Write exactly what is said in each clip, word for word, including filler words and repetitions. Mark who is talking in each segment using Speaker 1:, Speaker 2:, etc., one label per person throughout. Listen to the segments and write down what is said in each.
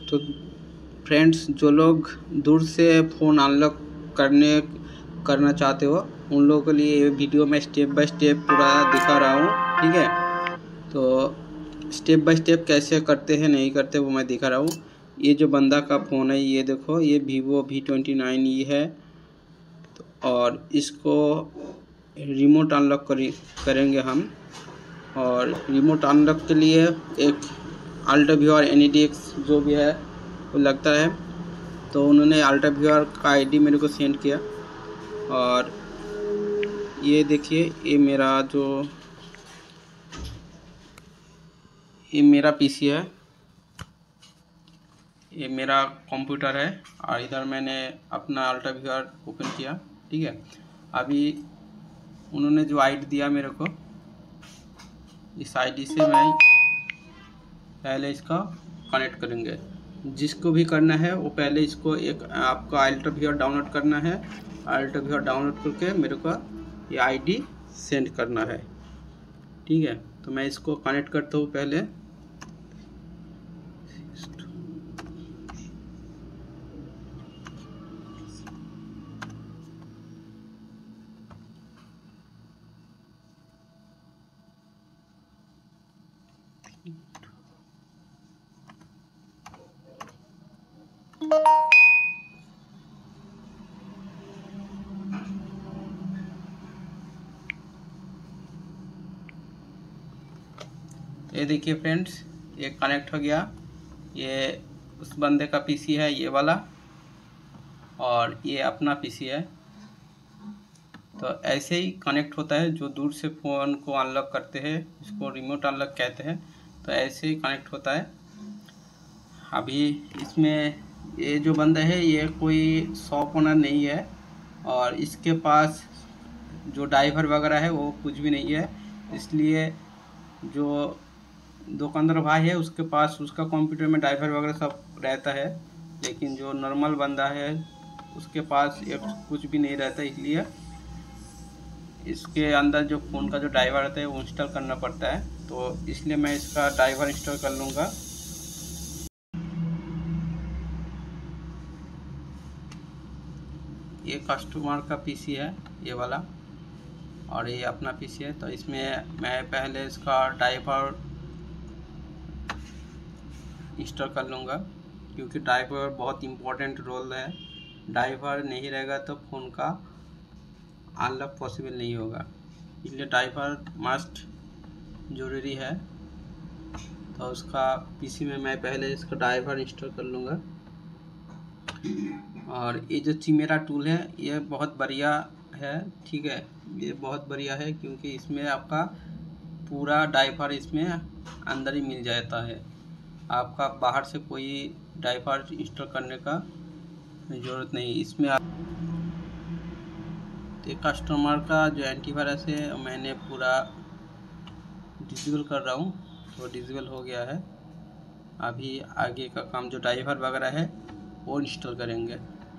Speaker 1: तो फ्रेंड्स, जो लोग दूर से फ़ोन अनलॉक करने करना चाहते हो उन लोगों के लिए ये वीडियो में स्टेप बाय स्टेप पूरा दिखा रहा हूँ, ठीक है। तो स्टेप बाय स्टेप कैसे करते हैं नहीं करते वो मैं दिखा रहा हूँ। ये जो बंदा का फ़ोन है ये देखो, ये Vivo V twenty nine E है। तो और इसको रिमोट अनलॉक करी करेंगे हम। और रिमोट अनलॉक के लिए एक अल्टाव्यूअर एन ई डी एक्स जो भी है वो लगता है। तो उन्होंने अल्टाव्यूअर का आईडी मेरे को सेंड किया। और ये देखिए, ये मेरा जो ये मेरा पीसी है, ये मेरा कंप्यूटर है। और इधर मैंने अपना अल्टाव्यूअर ओपन किया, ठीक है। अभी उन्होंने जो आईडी दिया मेरे को, इस आईडी से मैं पहले इसका कनेक्ट करेंगे। जिसको भी करना है वो पहले इसको एक आपका अल्टाव्यूअर डाउनलोड करना है। अल्टाव्यूअर डाउनलोड करके मेरे को ये आईडी सेंड करना है, ठीक है। तो मैं इसको कनेक्ट करता हूँ पहले। ये देखिए फ्रेंड्स, ये कनेक्ट हो गया। ये उस बंदे का पीसी है ये वाला, और ये अपना पीसी है। तो ऐसे ही कनेक्ट होता है। जो दूर से फ़ोन को अनलॉक करते हैं इसको रिमोट अनलॉक कहते हैं। तो ऐसे ही कनेक्ट होता है। अभी इसमें ये जो बंदा है ये कोई शॉप ओनर नहीं है, और इसके पास जो ड्राइवर वगैरह है वो कुछ भी नहीं है। इसलिए जो दुकानदार भाई है उसके पास उसका कंप्यूटर में ड्राइवर वगैरह सब रहता है, लेकिन जो नॉर्मल बंदा है उसके पास ये कुछ भी नहीं रहता। इसलिए इसके अंदर जो फ़ोन का जो ड्राइवर रहता है वो इंस्टॉल करना पड़ता है। तो इसलिए मैं इसका ड्राइवर इंस्टॉल कर लूँगा। ये कस्टमर का पीसी है ये वाला, और ये अपना पीसी है। तो इसमें मैं पहले इसका ड्राइवर इंस्टॉल कर लूँगा, क्योंकि ड्राइवर बहुत इम्पोर्टेंट रोल है। ड्राइवर नहीं रहेगा तो फ़ोन का अनलॉक पॉसिबल नहीं होगा, इसलिए ड्राइवर मस्ट ज़रूरी है। तो उसका पीसी में मैं पहले इसका ड्राइवर इंस्टॉल कर लूँगा। और ये जो चिमेरा टूल है ये बहुत बढ़िया है, ठीक है। ये बहुत बढ़िया है क्योंकि इसमें आपका पूरा ड्राइवर इसमें अंदर ही मिल जाता है। आपका बाहर से कोई ड्राइवर इंस्टॉल करने का ज़रूरत नहीं इसमें। आप तो कस्टमर का जो एंटीवायरस है मैंने पूरा डिसेबल कर रहा हूँ, तो डिसेबल हो गया है। अभी आगे का काम जो ड्राइवर वगैरह है वो इंस्टॉल करेंगे।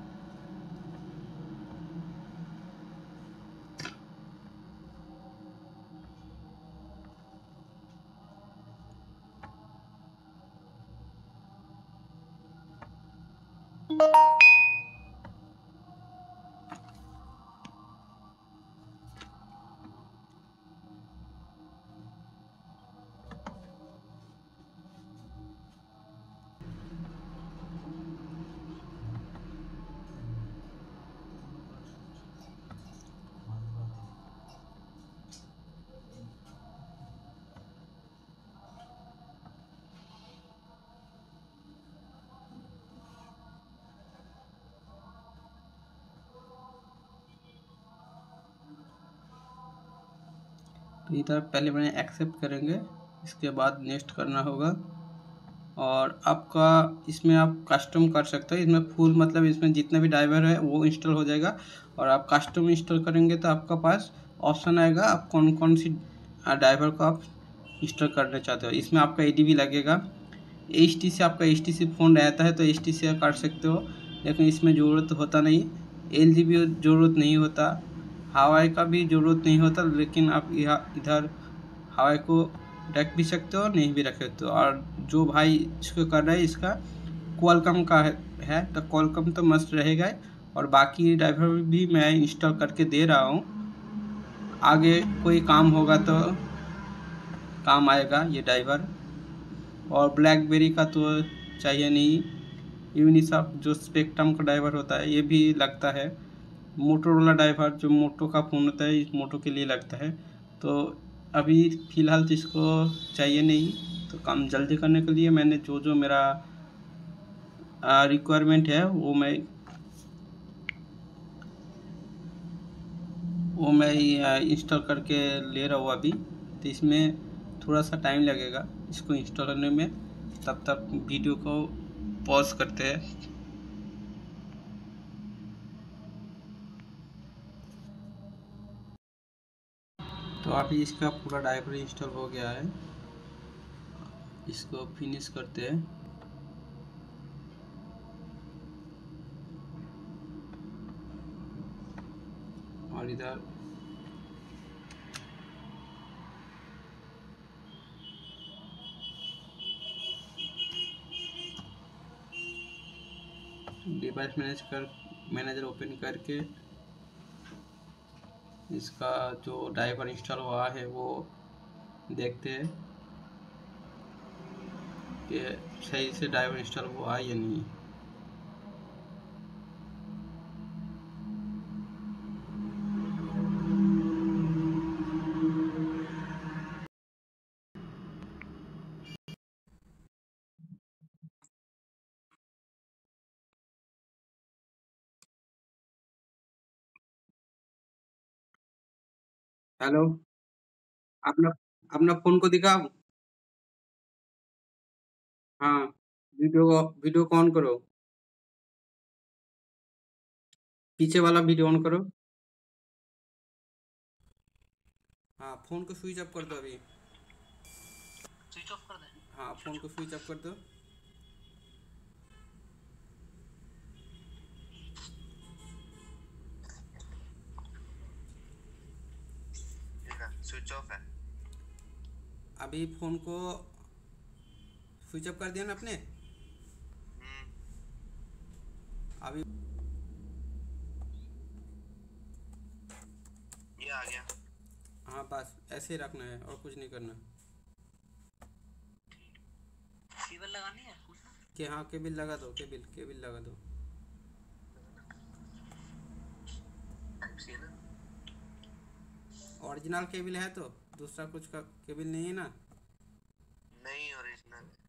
Speaker 1: तो इधर पहले मैंने एक्सेप्ट करेंगे, इसके बाद नेक्स्ट करना होगा। और आपका इसमें आप कस्टम कर सकते हो। इसमें फुल मतलब इसमें जितना भी ड्राइवर है वो इंस्टॉल हो जाएगा। और आप कस्टम इंस्टॉल करेंगे तो आपका पास ऑप्शन आएगा आप कौन कौन सी ड्राइवर को आप इंस्टॉल करना चाहते हो। इसमें आपका ए डी भी लगेगा। एच टी से आपका एच टी सी फ़ोन रहता है तो एच टी से कर सकते हो, लेकिन इसमें ज़रूरत होता नहीं। एल जी भी ज़रूरत नहीं होता, हवाई का भी ज़रूरत नहीं होता, लेकिन आप यहाँ इधर हवाई को रख भी सकते हो नहीं भी रख सकते हो। और जो भाई इसको कर रहा है इसका क्वालकॉम का है, है तो क्वालकॉम तो मस्ट रहेगा। और बाकी ड्राइवर भी मैं इंस्टॉल करके दे रहा हूँ, आगे कोई काम होगा तो काम आएगा ये ड्राइवर। और ब्लैकबेरी का तो चाहिए नहीं, यूनिसॉफ्ट जो स्पेक्ट्रम का ड्राइवर होता है ये भी लगता है। मोटोरोला ड्राइवर जो मोटो का फ़ोन होता है इस मोटो के लिए लगता है। तो अभी फ़िलहाल तो इसको चाहिए नहीं। तो काम जल्दी करने के लिए मैंने जो जो मेरा रिक्वायरमेंट है वो मैं वो मैं इंस्टॉल करके ले रहा हूँ अभी। तो इसमें थोड़ा सा टाइम लगेगा इसको इंस्टॉल करने में, तब तक वीडियो को पॉज करते हैं। तो अभी इसका पूरा ड्राइवर इंस्टॉल हो गया है, इसको फिनिश करते हैं। और इधर डिवाइस मैनेज कर मैनेजर ओपन करके इसका जो ड्राइवर इंस्टॉल हुआ है वो देखते हैं कि सही से ड्राइवर इंस्टॉल हुआ है या नहीं। हेलो, अपना अपना फ़ोन को दिखाओ। हाँ, वीडियो को वीडियो को ऑन करो, पीछे वाला वीडियो ऑन करो। हाँ, फ़ोन को स्विच ऑफ कर दो अभी। स्विच ऑफ कर दें? हाँ, फ़ोन को स्विच ऑफ कर दो।
Speaker 2: स्विच ऑफ है।
Speaker 1: अभी फ़ोन को स्विच ऑफ कर दिया ना आपने? अभी
Speaker 2: ये आ गया।
Speaker 1: हाँ, बस ऐसे ही रखना है और कुछ नहीं करना।
Speaker 2: केबल लगानी है
Speaker 1: कि हाँ, केबल लगा दो, केबल केबल लगा दो।
Speaker 2: टाइप सी है ना?
Speaker 1: ओरिजिनल केबल है तो, दूसरा कुछ का केबल नहीं है ना?
Speaker 2: नहीं, ओरिजिनल है।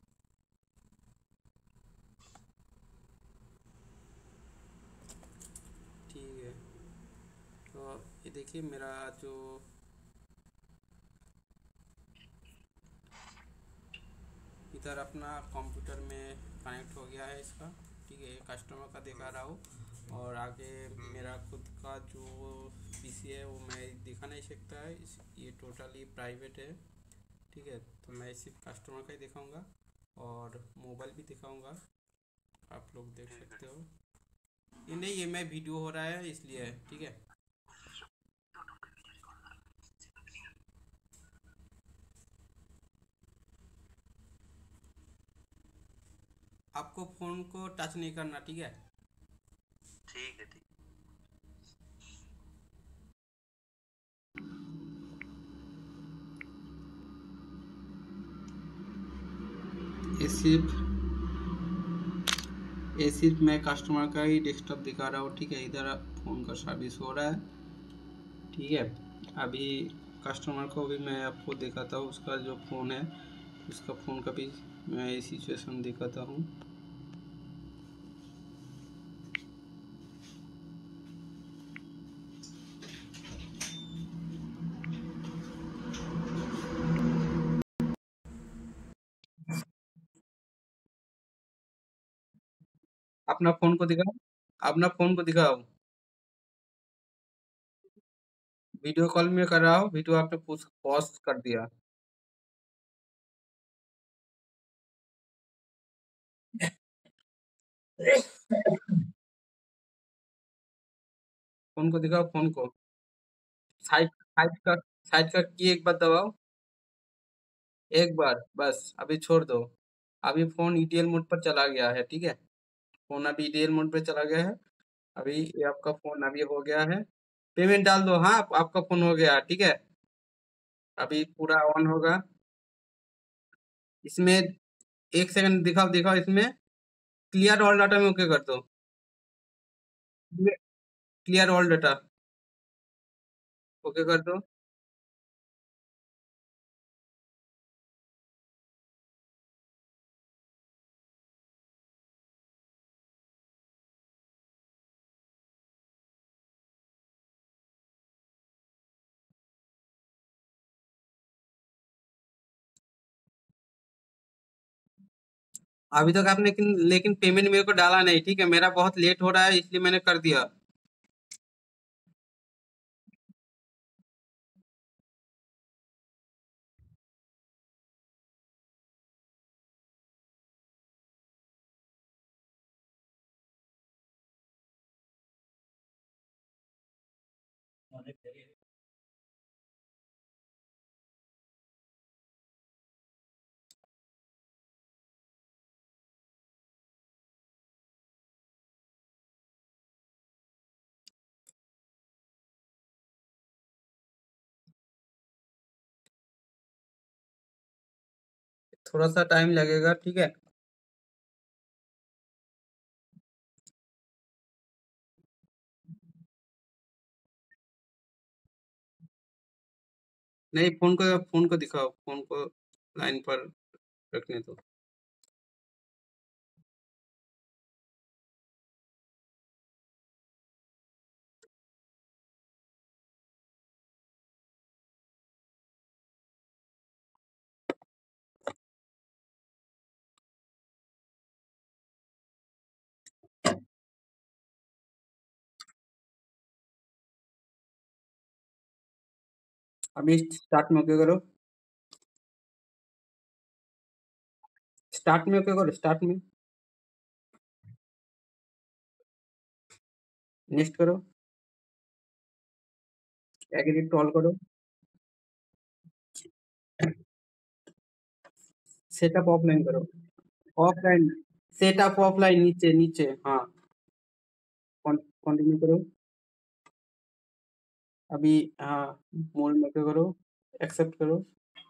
Speaker 1: ठीक है, तो ये देखिए मेरा जो इधर अपना कंप्यूटर में कनेक्ट हो गया है इसका। ठीक है, कस्टमर का दिखा रहा हूँ। और आगे मेरा खुद का जो पीसी है वो मैं दिखा नहीं सकता है, इस ये टोटली प्राइवेट है। ठीक है, तो मैं सिर्फ कस्टमर का ही दिखाऊंगा और मोबाइल भी दिखाऊंगा, आप लोग देख सकते हो। ये नहीं, ये मैं वीडियो हो रहा है इसलिए है। ठीक है, आपको फ़ोन को टच नहीं करना। ठीक है,
Speaker 2: ठीक है, ठीक।
Speaker 1: ये सिर्फ ये सिर्फ मैं कस्टमर का ही डेस्कटॉप दिखा रहा हूँ। ठीक है, इधर फ़ोन का सर्विस हो रहा है। ठीक है, अभी कस्टमर को भी मैं आपको दिखाता हूँ, उसका जो फ़ोन है उसका फ़ोन का भी मैं ये सिचुएशन दिखाता हूँ। अपना फ़ोन को दिखाओ, अपना फ़ोन को दिखाओ। वीडियो कॉल में कर रहा हूँ, वीडियो आपने पॉज पॉज कर दिया। फ़ोन को दिखाओ, फ़ोन को साइड साइड का साइड का की एक बार दबाओ, एक बार बस, अभी छोड़ दो। अभी फ़ोन ईटीएल मोड पर चला गया है, ठीक है? फ़ोन अभी ईटीएल मोड पे चला गया है। अभी ये आपका फ़ोन अभी हो गया है। पेमेंट डाल दो, हाँ, आपका फ़ोन हो गया, ठीक है? अभी पूरा ऑन होगा। इसमें एक सेकंड दिखाओ दिखाओ इसमें क्लियर ऑल डाटा में ओके कर दो। क्लियर ऑल डाटा ओके कर दो। अभी तक आपने लेकिन लेकिन पेमेंट मेरे को डाला नहीं, ठीक है? मेरा बहुत लेट हो रहा है इसलिए मैंने कर दिया। थोड़ा सा टाइम लगेगा, ठीक है? नहीं, फ़ोन को फ़ोन को दिखाओ, फ़ोन को लाइन पर रखने दो। अभी स्टार्ट में ओके करो। स्टार्ट में ओके करो, स्टार्ट में। नेक्स्ट करो। एग्री टू ऑल करो। सेटअप ऑफलाइन करो। ऑफलाइन, सेटअप ऑफलाइन नीचे नीचे, हाँ। कंटिन्यू करो। अभी हाँ, मोड में ओके करो। एक्सेप्ट करो।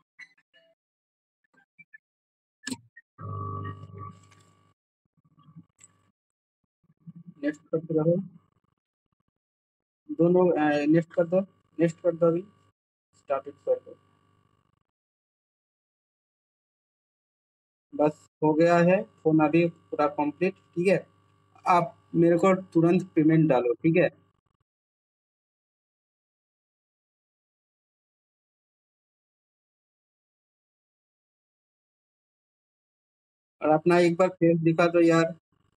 Speaker 1: नेक्स्ट करते रहो। दोनों नेक्स्ट कर दो। नेक्स्ट कर दो अभी। स्टार्ट कर दो। बस हो गया है फोन अभी पूरा कंप्लीट, ठीक है? आप मेरे को तुरंत पेमेंट डालो, ठीक है? और अपना एक बार फेस दिखा दो यार।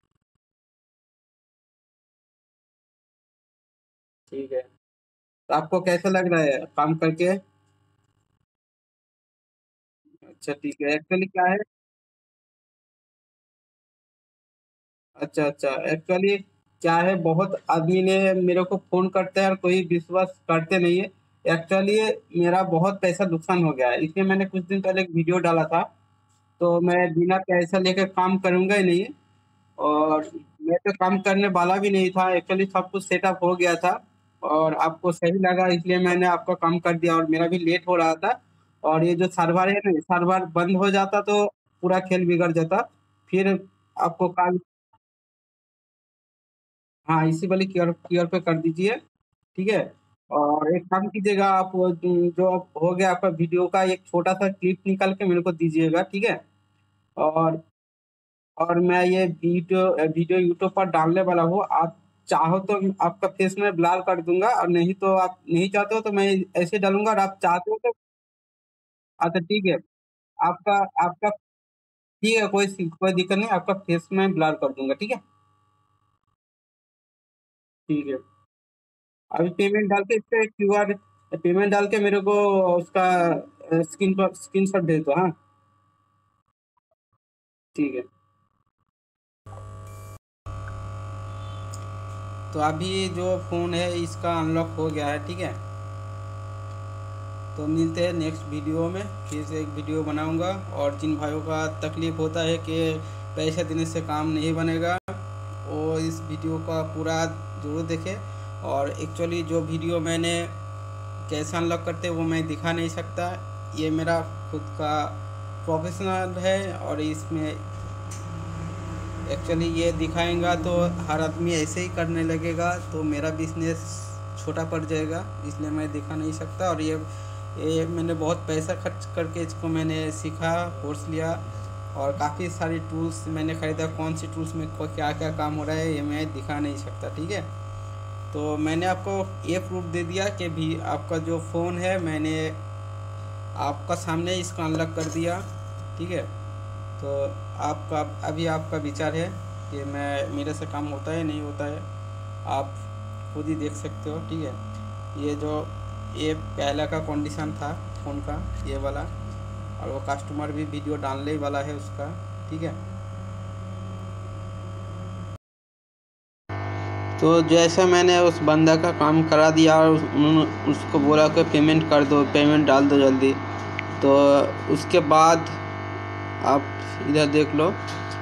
Speaker 1: ठीक है। तो आपको कैसा लग रहा है काम करके? अच्छा ठीक है, एक्चुअली क्या है। अच्छा अच्छा, एक्चुअली क्या है, बहुत आदमी ने मेरे को फोन करते हैं और कोई विश्वास करते नहीं है। एक्चुअली मेरा बहुत पैसा नुकसान हो गया है, इसलिए मैंने कुछ दिन पहले एक वीडियो डाला था। तो मैं बिना पैसा लेके काम करूंगा ही नहीं। और मैं तो काम करने वाला भी नहीं था, एक्चुअली सब कुछ सेटअप हो गया था। और आपको सही लगा इसलिए मैंने आपका काम कर दिया, और मेरा भी लेट हो रहा था। और ये जो सर्वर है ना, सर्वर बंद हो जाता तो पूरा खेल बिगड़ जाता। फिर आपको कल, हाँ, इसी वाले क्यूआर क्यूआर पे कर दीजिए, ठीक है? और एक काम कीजिएगा आप, वो जो जो हो गया आपका वीडियो का एक छोटा सा क्लिप निकाल के मेरे को दीजिएगा, ठीक है? और और मैं ये वीडियो वीडियो यूट्यूब पर डालने वाला हूँ। आप चाहो तो आपका फेस में ब्लर कर दूंगा, और नहीं तो आप नहीं चाहते हो तो मैं ऐसे डालूंगा, और आप चाहते हो तो अच्छा ठीक है। आपका आपका ठीक है, कोई कोई दिक्कत नहीं, आपका फेस में ब्लर कर दूंगा, ठीक है? ठीक है। अभी पेमेंट डाल के इससे क्यूआर पेमेंट डाल के मेरे को उसका स्क्रीन पर स्क्रीन शॉट भेज दो, हाँ। ठीक है। तो अभी जो फ़ोन है इसका अनलॉक हो गया है, ठीक है? तो मिलते हैं नेक्स्ट वीडियो में, फिर से एक वीडियो बनाऊंगा। और जिन भाइयों का तकलीफ़ होता है कि पैसे देने से काम नहीं बनेगा, वो इस वीडियो का पूरा ज़रूर देखें। और एक्चुअली जो वीडियो मैंने कैसे अनलॉक करते वो मैं दिखा नहीं सकता, ये मेरा खुद का प्रोफेशनल है। और इसमें एक्चुअली ये दिखाएंगा तो हर आदमी ऐसे ही करने लगेगा, तो मेरा बिजनेस छोटा पड़ जाएगा, इसलिए मैं दिखा नहीं सकता। और ये ये मैंने बहुत पैसा खर्च करके इसको मैंने सीखा, कोर्स लिया, और काफ़ी सारी टूल्स मैंने ख़रीदा। कौन सी टूल्स में क्या क्या काम हो रहा है ये मैं दिखा नहीं सकता, ठीक है। तो मैंने आपको ये प्रूफ दे दिया कि भी आपका जो फ़ोन है मैंने आपका सामने इसको अनलॉक कर दिया, ठीक है। तो आपका अभी आपका विचार है कि मैं मेरे से काम होता है नहीं होता है, आप खुद ही देख सकते हो, ठीक है। ये जो ये पहला का कंडीशन था फ़ोन का, ये वाला, और वो कस्टमर भी वीडियो डालने ही वाला है उसका, ठीक है। तो जैसे मैंने उस बंदा का काम करा दिया और उन्होंने उसको बोला कि पेमेंट कर दो, पेमेंट डाल दो जल्दी, तो उसके बाद आप इधर देख लो,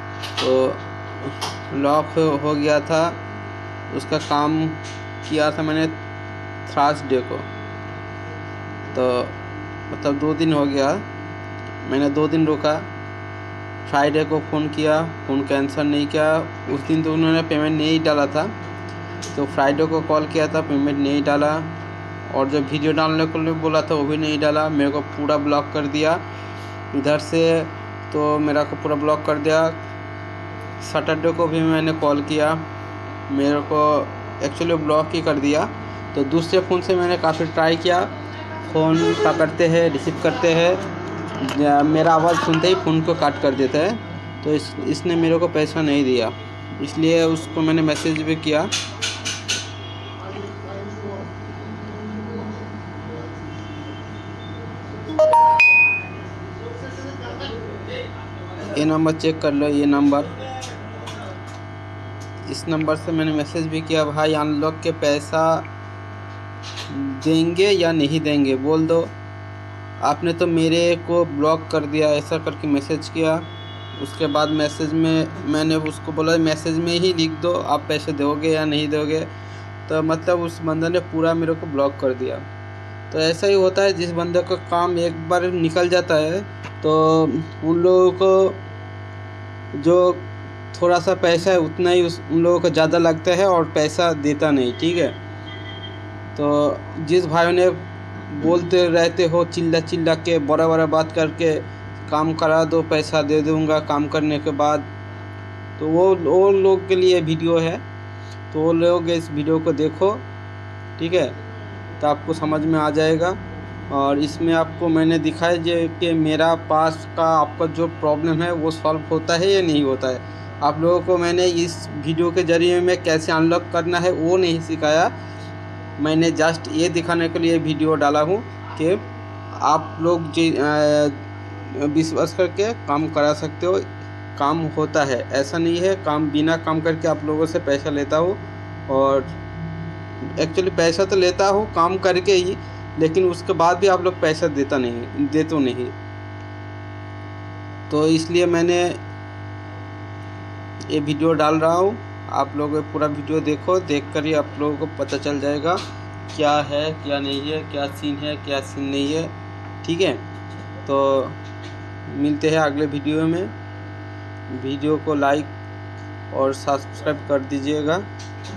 Speaker 1: तो लॉक हो गया था। उसका काम किया था मैंने थर्सडे को, तो मतलब दो दिन हो गया, मैंने दो दिन रुका। फ्राइडे को फ़ोन किया, फ़ोन कैंसिल नहीं किया। उस दिन तो उन्होंने पेमेंट नहीं डाला था, तो फ्राइडे को कॉल किया था, पेमेंट नहीं डाला। और जो वीडियो डालने को लिए बोला था वो भी नहीं डाला, मेरे को पूरा ब्लॉक कर दिया इधर से, तो मेरा को पूरा ब्लॉक कर दिया। सैटरडे को भी मैंने कॉल किया, मेरे को एक्चुअली ब्लॉक ही कर दिया। तो दूसरे फ़ोन से मैंने काफ़ी ट्राई किया, फ़ोन पकड़ते हैं, रिसीव करते हैं, मेरा आवाज़ सुनते ही फ़ोन को काट कर देता है। तो इस इसने मेरे को पैसा नहीं दिया, इसलिए उसको मैंने मैसेज भी किया। ये नंबर चेक कर लो, ये नंबर, इस नंबर से मैंने मैसेज भी किया, भाई अनलॉक के पैसा देंगे या नहीं देंगे बोल दो, आपने तो मेरे को ब्लॉक कर दिया, ऐसा करके मैसेज किया। उसके बाद मैसेज में मैंने उसको बोला मैसेज में ही लिख दो आप पैसे दोगे या नहीं दोगे, तो मतलब उस बंदे ने पूरा मेरे को ब्लॉक कर दिया। तो ऐसा ही होता है, जिस बंदे का काम एक बार निकल जाता है तो उन लोगों को जो थोड़ा सा पैसा है उतना ही उस उन लोगों को ज़्यादा लगता है और पैसा देता नहीं, ठीक है। तो जिस भाइयों ने बोलते रहते हो चिल्ला चिल्ला के, बड़ा बड़ा बात करके काम करा दो, पैसा दे दूंगा काम करने के बाद, तो वो वो लोग के लिए वीडियो है, तो वो लोग इस वीडियो को देखो, ठीक है, तो आपको समझ में आ जाएगा। और इसमें आपको मैंने दिखाया जो कि मेरा पास का आपका जो प्रॉब्लम है वो सॉल्व होता है या नहीं होता है। आप लोगों को मैंने इस वीडियो के ज़रिए में कैसे अनलॉक करना है वो नहीं सिखाया, मैंने जस्ट ये दिखाने के लिए वीडियो डाला हूँ कि आप लोग विश्वास करके काम करा सकते हो, काम होता है, ऐसा नहीं है काम बिना काम करके आप लोगों से पैसा लेता हूँ। और एक्चुअली पैसा तो लेता हूँ काम करके ही, लेकिन उसके बाद भी आप लोग पैसा देता नहीं दे तो नहीं, तो इसलिए मैंने ये वीडियो डाल रहा हूँ। आप लोग पूरा वीडियो देखो, देख कर ही आप लोगों को पता चल जाएगा क्या है क्या नहीं है, क्या सीन है क्या सीन नहीं है, ठीक है। तो मिलते हैं अगले वीडियो में, वीडियो को लाइक और सब्सक्राइब कर दीजिएगा।